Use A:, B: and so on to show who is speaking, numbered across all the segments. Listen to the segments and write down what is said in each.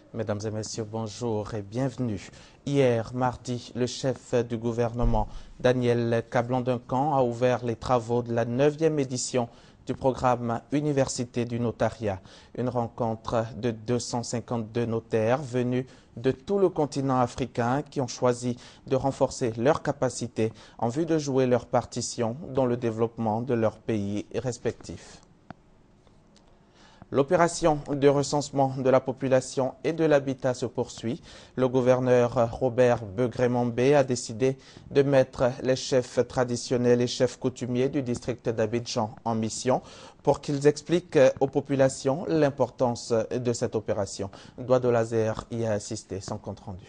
A: Mesdames et messieurs, bonjour et bienvenue. Hier, mardi, le chef du gouvernement, Daniel Kablan-Duncan, a ouvert les travaux de la 9e édition du programme Université du notariat. Une rencontre de 252 notaires venus de tout le continent africain qui ont choisi de renforcer leurs capacités en vue de jouer leur partition dans le développement de leur pays respectifs. L'opération de recensement de la population et de l'habitat se poursuit. Le gouverneur Robert Begré-Mambé a décidé de mettre les chefs traditionnels et chefs coutumiers du district d'Abidjan en mission pour qu'ils expliquent aux populations l'importance de cette opération. Doigt de Laser y a assisté, sans compte rendu.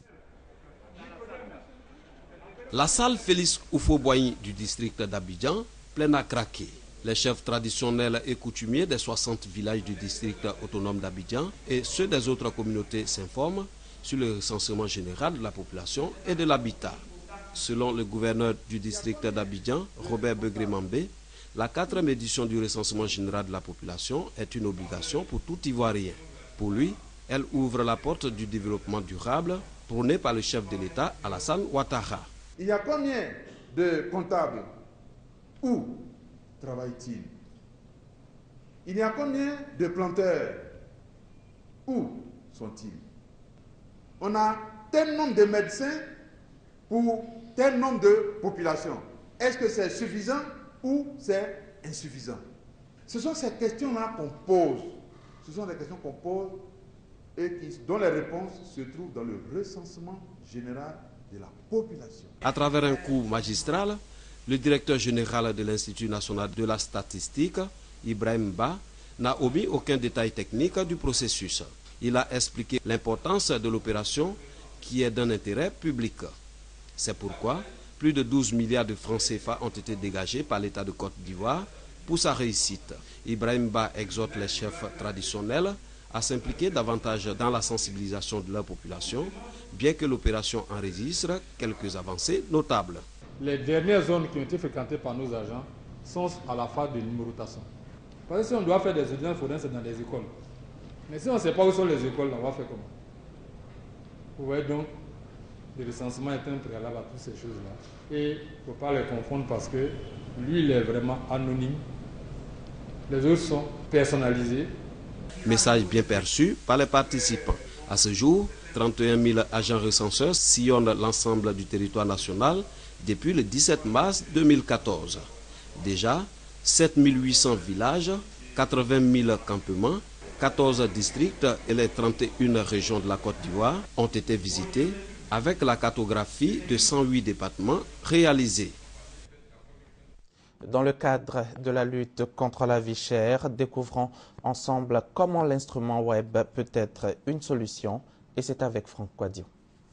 B: La salle Félix Houphouët-Boigny du district d'Abidjan, pleine à craquer. Les chefs traditionnels et coutumiers des 60 villages du district autonome d'Abidjan et ceux des autres communautés s'informent sur le recensement général de la population et de l'habitat. Selon le gouverneur du district d'Abidjan, Robert Begré-Mambé, la 4e édition du recensement général de la population est une obligation pour tout Ivoirien. Pour lui, elle ouvre la porte du développement durable prôné par le chef de l'État, Alassane Ouattara.
C: Il y a combien de comptables? Où travaille-t-il? Il y a combien de planteurs? Où sont-ils? On a tel nombre de médecins pour tel nombre de populations. Est-ce que c'est suffisant ou c'est insuffisant? Ce sont ces questions-là qu'on pose. Ce sont des questions qu'on pose et dont les réponses se trouvent dans le recensement général de la population.
B: À travers un cours magistral, le directeur général de l'Institut national de la statistique, Ibrahim Ba, n'a omis aucun détail technique du processus. Il a expliqué l'importance de l'opération qui est d'un intérêt public. C'est pourquoi plus de 12 milliards de francs CFA ont été dégagés par l'État de Côte d'Ivoire pour sa réussite. Ibrahim Ba exhorte les chefs traditionnels à s'impliquer davantage dans la sensibilisation de leur population, bien que l'opération enregistre quelques avancées notables.
D: Les dernières zones qui ont été fréquentées par nos agents sont à la phase de numérotation. Parce que si on doit faire des audiences, il faudrait c'est dans les écoles. Mais si on ne sait pas où sont les écoles, on va faire comment? Vous voyez donc, le recensement est un préalable à toutes ces choses-là. Et il ne faut pas les confondre parce que lui, il est vraiment anonyme. Les autres sont personnalisés.
B: Message bien perçu par les participants. À ce jour, 31 000 agents recenseurs sillonnent l'ensemble du territoire national depuis le 17 mars 2014. Déjà, 7 800 villages, 80 000 campements, 14 districts et les 31 régions de la Côte d'Ivoire ont été visités avec la cartographie de 108 départements réalisés.
A: Dans le cadre de la lutte contre la vie chère, découvrons ensemble comment l'instrument web peut être une solution, et c'est avec Franck Quadio.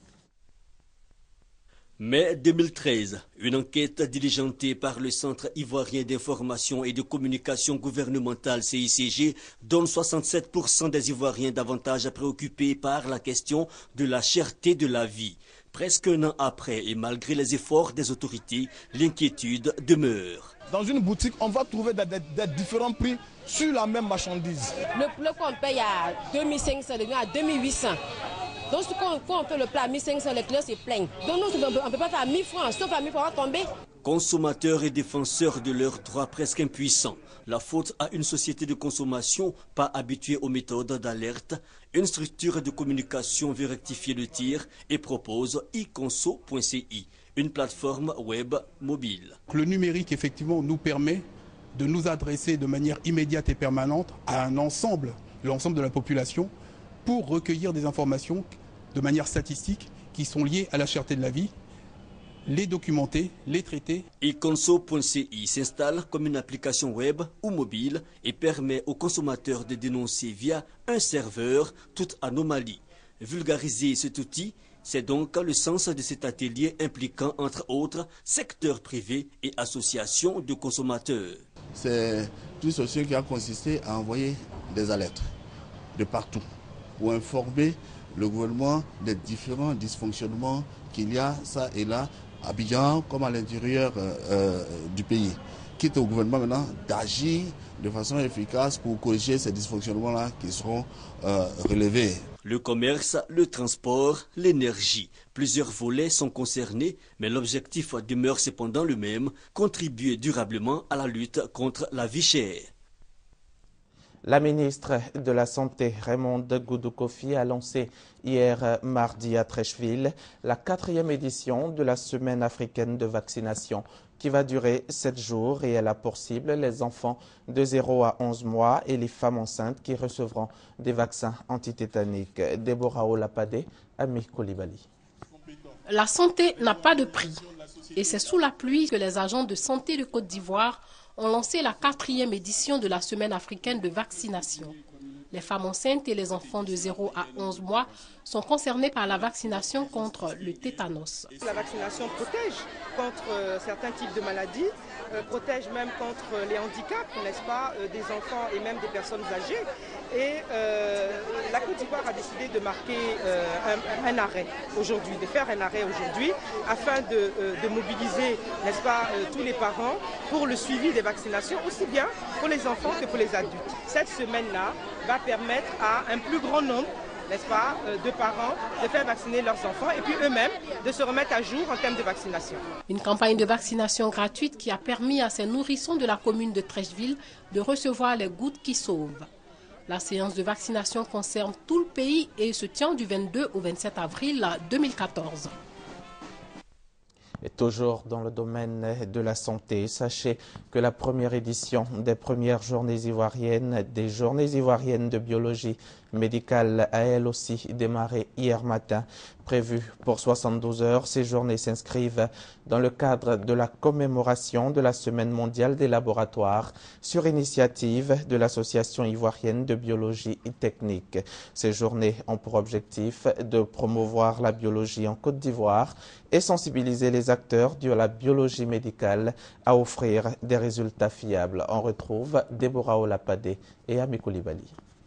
E: Mai 2013, une enquête diligentée par le Centre ivoirien d'information et de communication gouvernementale CICG donne 67% des Ivoiriens davantage préoccupés par la question de la cherté de la vie. Presque un an après, et malgré les efforts des autorités, l'inquiétude demeure.
F: Dans une boutique, on va trouver des différents prix sur la même marchandise.
G: Le qu'on paye à 2500, devient à 2800. Donc, quand on fait le plat à 1500, les clients se plaignent. Donc, nous, on ne peut pas faire à 1000 francs, sauf à 1000 francs, on va tomber.
E: Consommateurs et défenseurs de leurs droits presque impuissants. La faute à une société de consommation pas habituée aux méthodes d'alerte. Une structure de communication veut rectifier le tir et propose iconso.ci, une plateforme web mobile.
F: Le numérique, effectivement, nous permet de nous adresser de manière immédiate et permanente à l'ensemble de la population pour recueillir des informations de manière statistique qui sont liées à la cherté de la vie, les documenter, les traiter.
E: iconso.ci s'installe comme une application web ou mobile et permet aux consommateurs de dénoncer via un serveur toute anomalie. Vulgariser cet outil, c'est donc le sens de cet atelier impliquant entre autres secteur privé et associations de consommateurs.
H: C'est une solution qui a consisté à envoyer des alertes de partout pour informer le gouvernement des différents dysfonctionnements qu'il y a ça et là, à Abidjan comme à l'intérieur du pays, quitte au gouvernement maintenant d'agir de façon efficace pour corriger ces dysfonctionnements-là qui seront relevés.
E: Le commerce, le transport, l'énergie. Plusieurs volets sont concernés, mais l'objectif demeure cependant le même, contribuer durablement à la lutte contre la vie chère.
A: La ministre de la Santé, Raymonde Goudou-Kofi, a lancé hier mardi à Treichville la 4e édition de la Semaine africaine de vaccination qui va durer 7 jours et elle a pour cible les enfants de 0 à 11 mois et les femmes enceintes qui recevront des vaccins antitétaniques. Déborah Olapade, Ami Koulibaly.
I: La santé n'a pas de prix et c'est sous la pluie que les agents de santé de Côte d'Ivoire ont lancé la 4e édition de la Semaine africaine de vaccination. Les femmes enceintes et les enfants de 0 à 11 mois sont concernés par la vaccination contre le tétanos.
J: La vaccination protège contre certains types de maladies, protège même contre les handicaps, n'est-ce pas, des enfants et même des personnes âgées. Et la Côte d'Ivoire a décidé de marquer un arrêt aujourd'hui, de faire un arrêt aujourd'hui, afin de mobiliser, n'est-ce pas, tous les parents pour le suivi des vaccinations, aussi bien pour les enfants que pour les adultes. Cette semaine-là va permettre à un plus grand nombre, n'est-ce pas, de parents de faire vacciner leurs enfants et puis eux-mêmes de se remettre à jour en termes de vaccination.
I: Une campagne de vaccination gratuite qui a permis à ces nourrissons de la commune de Treichville de recevoir les gouttes qui sauvent. La séance de vaccination concerne tout le pays et se tient du 22 au 27 avril 2014.
A: Et toujours dans le domaine de la santé, sachez que la première édition des premières journées ivoiriennes, des journées ivoiriennes de biologie médicale a elle aussi démarré hier matin. Prévues pour 72 heures, ces journées s'inscrivent dans le cadre de la commémoration de la Semaine mondiale des laboratoires sur initiative de l'Association ivoirienne de biologie technique. Ces journées ont pour objectif de promouvoir la biologie en Côte d'Ivoire et sensibiliser les acteurs de la biologie médicale à offrir des résultats fiables. On retrouve Déborah Olapade et Ami Koulibaly.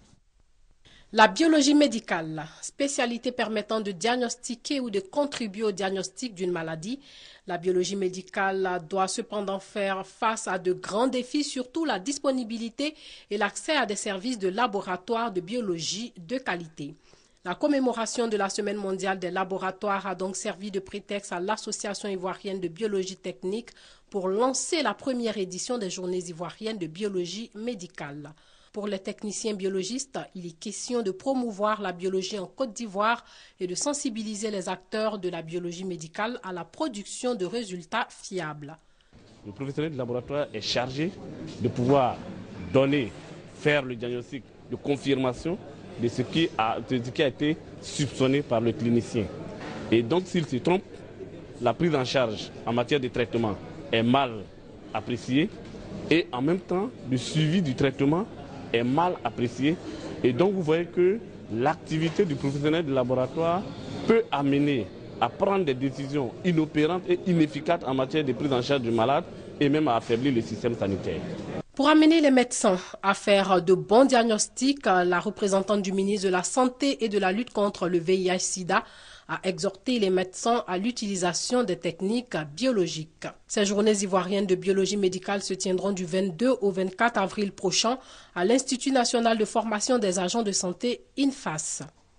I: La biologie médicale, spécialité permettant de diagnostiquer ou de contribuer au diagnostic d'une maladie. La biologie médicale doit cependant faire face à de grands défis, surtout la disponibilité et l'accès à des services de laboratoire de biologie de qualité. La commémoration de la Semaine mondiale des laboratoires a donc servi de prétexte à l'Association ivoirienne de biologie technique pour lancer la première édition des Journées ivoiriennes de biologie médicale. Pour les techniciens biologistes, il est question de promouvoir la biologie en Côte d'Ivoire et de sensibiliser les acteurs de la biologie médicale à la production de résultats fiables.
K: Le professionnel du laboratoire est chargé de pouvoir faire le diagnostic de confirmation de ce qui a été soupçonné par le clinicien. Et donc s'il se trompe, la prise en charge en matière de traitement est mal appréciée et en même temps le suivi du traitement est mal apprécié. Et donc vous voyez que l'activité du professionnel du laboratoire peut amener à prendre des décisions inopérantes et inefficaces en matière de prise en charge du malade et même à affaiblir le système sanitaire.
I: Pour amener les médecins à faire de bons diagnostics, la représentante du ministre de la Santé et de la lutte contre le VIH-Sida a exhorté les médecins à l'utilisation des techniques biologiques. Ces journées ivoiriennes de biologie médicale se tiendront du 22 au 24 avril prochain à l'Institut national de formation des agents de santé INFAS.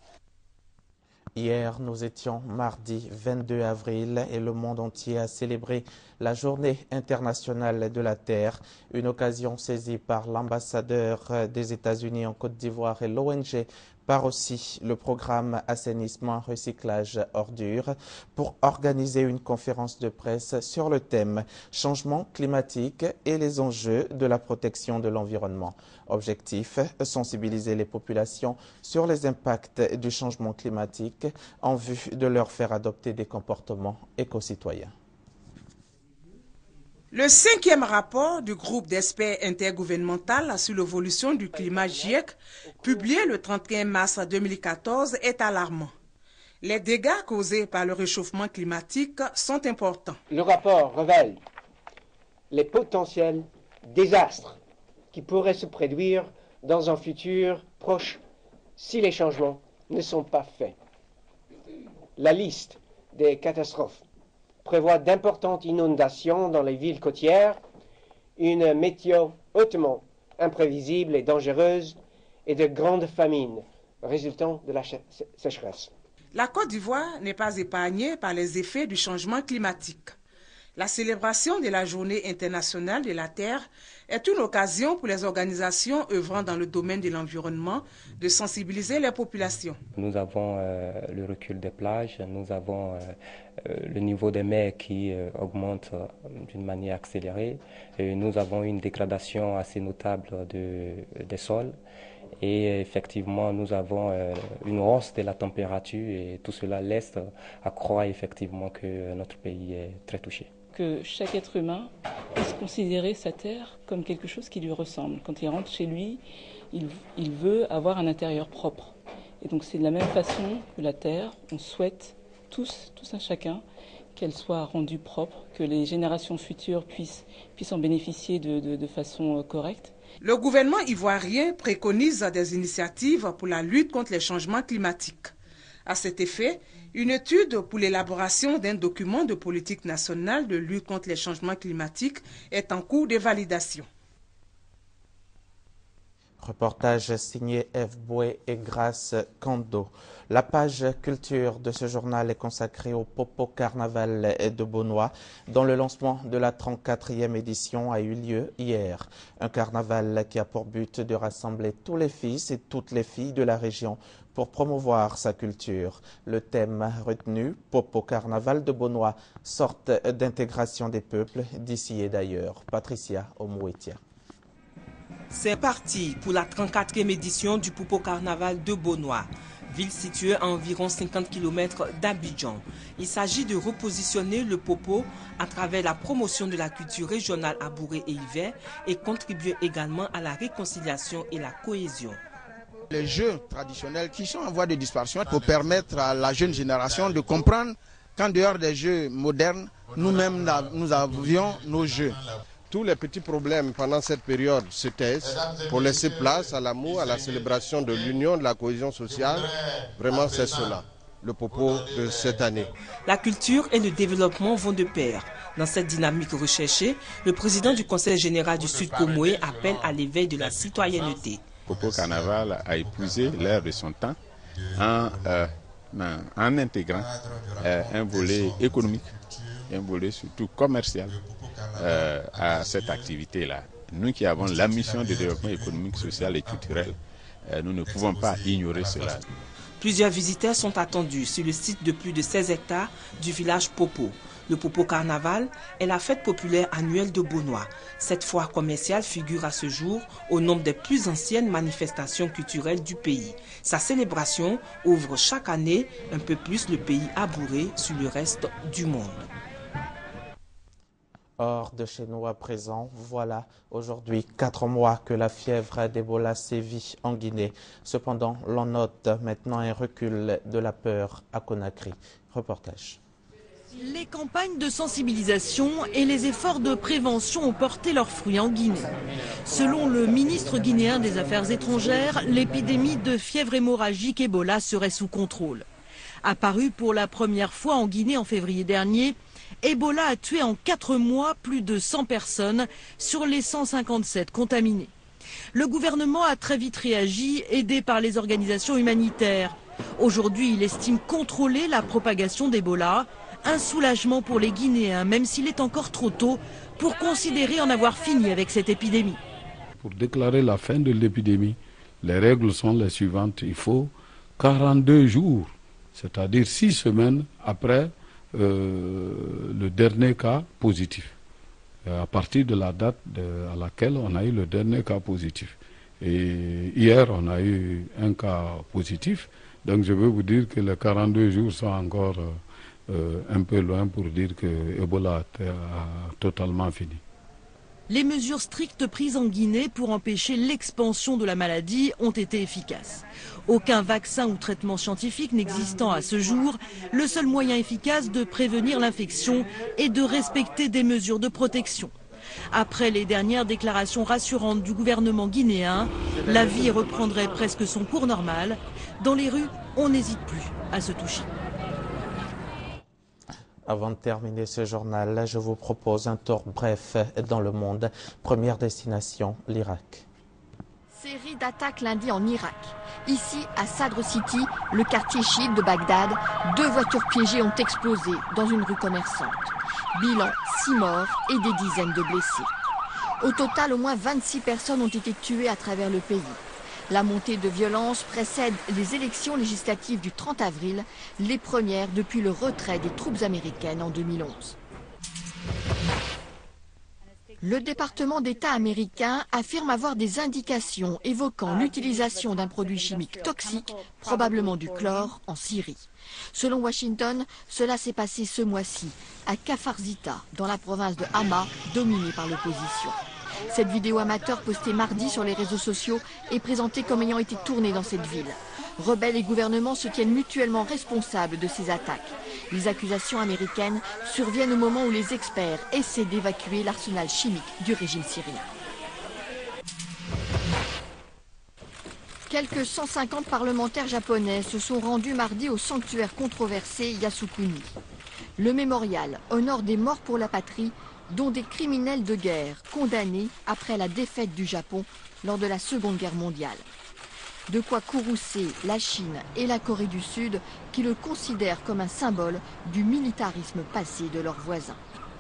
A: Hier, nous étions mardi 22 avril et le monde entier a célébré la Journée internationale de la Terre, une occasion saisie par l'ambassadeur des États-Unis en Côte d'Ivoire et l'ONG par aussi le programme Assainissement, Recyclage, Ordures pour organiser une conférence de presse sur le thème Changement climatique et les enjeux de la protection de l'environnement. Objectif, sensibiliser les populations sur les impacts du changement climatique en vue de leur faire adopter des comportements éco-citoyens.
L: Le 5e rapport du groupe d'experts intergouvernemental sur l'évolution du climat GIEC, publié le 31 mars 2014, est alarmant. Les dégâts causés par le réchauffement climatique sont importants.
M: Le rapport révèle les potentiels désastres qui pourraient se produire dans un futur proche si les changements ne sont pas faits. La liste des catastrophes prévoit d'importantes inondations dans les villes côtières une météo hautement imprévisible et dangereuse et de grandes famines résultant de la sécheresse.
L: La Côte d'Ivoire n'est pas épargnée par les effets du changement climatique. La célébration de la Journée internationale de la Terre est une occasion pour les organisations œuvrant dans le domaine de l'environnement de sensibiliser les populations.
N: Nous avons le recul des plages, nous avons le niveau des mers qui augmente d'une manière accélérée, et nous avons une dégradation assez notable des sols. Et effectivement, nous avons une hausse de la température et tout cela laisse à croire effectivement que notre pays est très touché.
O: Que chaque être humain puisse considérer sa terre comme quelque chose qui lui ressemble. Quand il rentre chez lui, il veut avoir un intérieur propre. Et donc c'est de la même façon que la terre, on souhaite tous un chacun, qu'elle soit rendue propre, que les générations futures puissent en bénéficier de façon correcte.
L: Le gouvernement ivoirien préconise des initiatives pour la lutte contre les changements climatiques. À cet effet, une étude pour l'élaboration d'un document de politique nationale de lutte contre les changements climatiques est en cours de validation.
A: Reportage signé F. Boué et Grace Kando. La page culture de ce journal est consacrée au Popo Carnaval de Beaunois, dont le lancement de la 34e édition a eu lieu hier. Un carnaval qui a pour but de rassembler tous les fils et toutes les filles de la région pour promouvoir sa culture. Le thème retenu, Popo Carnaval de Beaunois, sorte d'intégration des peuples d'ici et d'ailleurs. Patricia Omouetia.
P: C'est parti pour la 34e édition du Popo Carnaval de Beaunois, ville située à environ 50 km d'Abidjan. Il s'agit de repositionner le Popo à travers la promotion de la culture régionale abourée et hiver et contribuer également à la réconciliation et la cohésion.
Q: Les jeux traditionnels qui sont en voie de disparition pour permettre à la jeune génération de comprendre qu'en dehors des jeux modernes, nous-mêmes nous avions nos jeux.
R: Tous les petits problèmes pendant cette période se taisent pour laisser place à l'amour, à la célébration de l'union, de la cohésion sociale. Vraiment, c'est cela, le Popo de cette année.
P: La culture et le développement vont de pair. Dans cette dynamique recherchée, le président du Conseil général du Sud Comoé appelle à l'éveil de la citoyenneté.
S: Popo Carnaval a épousé l'ère de son temps en intégrant un volet économique, un volet surtout commercial à cette activité-là. Nous qui avons la mission de développement économique, social et culturel, nous ne pouvons pas ignorer cela.
P: Plusieurs visiteurs sont attendus sur le site de plus de 16 hectares du village Popo. Le Popo Carnaval est la fête populaire annuelle de Beaunois. Cette foire commerciale figure à ce jour au nombre des plus anciennes manifestations culturelles du pays. Sa célébration ouvre chaque année un peu plus le pays abouré sur le reste du monde.
A: Hors de chez nous à présent, voilà aujourd'hui 4 mois que la fièvre d'Ebola sévit en Guinée. Cependant, l'on note maintenant un recul de la peur à Conakry. Reportage.
T: Les campagnes de sensibilisation et les efforts de prévention ont porté leurs fruits en Guinée. Selon le ministre guinéen des Affaires étrangères, l'épidémie de fièvre hémorragique Ebola serait sous contrôle. Apparue pour la première fois en Guinée en février dernier, Ebola a tué en 4 mois plus de 100 personnes sur les 157 contaminées. Le gouvernement a très vite réagi, aidé par les organisations humanitaires. Aujourd'hui, il estime contrôler la propagation d'Ebola. Un soulagement pour les Guinéens, même s'il est encore trop tôt pour considérer en avoir fini avec cette épidémie.
U: Pour déclarer la fin de l'épidémie, les règles sont les suivantes. Il faut 42 jours, c'est-à-dire 6 semaines après le dernier cas positif, à partir de la date à laquelle on a eu le dernier cas positif. Et hier, on a eu un cas positif, donc je veux vous dire que les 42 jours sont encore un peu loin pour dire que Ebola a totalement fini.
T: Les mesures strictes prises en Guinée pour empêcher l'expansion de la maladie ont été efficaces. Aucun vaccin ou traitement scientifique n'existant à ce jour, le seul moyen efficace de prévenir l'infection est de respecter des mesures de protection. Après les dernières déclarations rassurantes du gouvernement guinéen, la vie reprendrait presque son cours normal. Dans les rues, on n'hésite plus à se toucher.
A: Avant de terminer ce journal, je vous propose un tour bref dans le monde. Première destination, l'Irak.
C: Série d'attaques lundi en Irak. Ici, à Sadr City, le quartier chiite de Bagdad, 2 voitures piégées ont explosé dans une rue commerçante. Bilan, 6 morts et des dizaines de blessés. Au total, au moins 26 personnes ont été tuées à travers le pays. La montée de violence précède les élections législatives du 30 avril, les premières depuis le retrait des troupes américaines en 2011. Le département d'État américain affirme avoir des indications évoquant l'utilisation d'un produit chimique toxique, probablement du chlore, en Syrie. Selon Washington, cela s'est passé ce mois-ci, à Kfar Zita, dans la province de Hama, dominée par l'opposition. Cette vidéo amateur postée mardi sur les réseaux sociaux est présentée comme ayant été tournée dans cette ville. Rebelles et gouvernements se tiennent mutuellement responsables de ces attaques. Les accusations américaines surviennent au moment où les experts essaient d'évacuer l'arsenal chimique du régime syrien. Quelques 150 parlementaires japonais se sont rendus mardi au sanctuaire controversé Yasukuni. Le mémorial honore des morts pour la patrie, dont des criminels de guerre condamnés après la défaite du Japon lors de la Seconde Guerre mondiale. De quoi courroucer la Chine et la Corée du Sud qui le considèrent comme un symbole du militarisme passé de leurs voisins.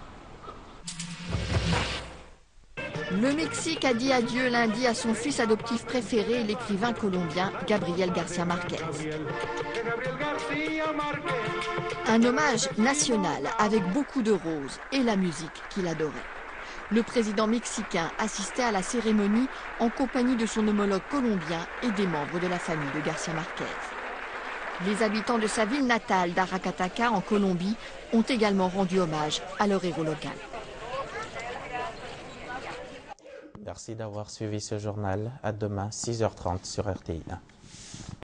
C: Le Mexique a dit adieu lundi à son fils adoptif préféré, l'écrivain colombien Gabriel García Márquez. Un hommage national avec beaucoup de roses et la musique qu'il adorait. Le président mexicain assistait à la cérémonie en compagnie de son homologue colombien et des membres de la famille de García Márquez. Les habitants de sa ville natale d'Aracataca en Colombie ont également rendu hommage à leur héros local.
A: Merci d'avoir suivi ce journal. À demain, 6h30 sur RTI1.